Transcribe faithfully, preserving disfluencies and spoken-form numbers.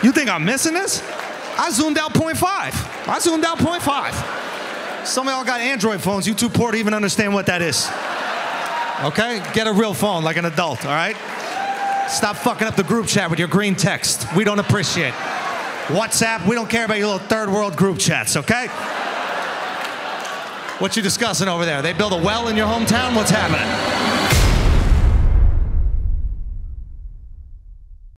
You think I'm missing this? I zoomed out point five. I zoomed out point five. Some of y'all got Android phones. You too poor to even understand what that is. Okay? Get a real phone like an adult, all right? Stop fucking up the group chat with your green text. We don't appreciate. WhatsApp, we don't care about your little third world group chats, okay? What you discussing over there? They build a well in your hometown? What's happening?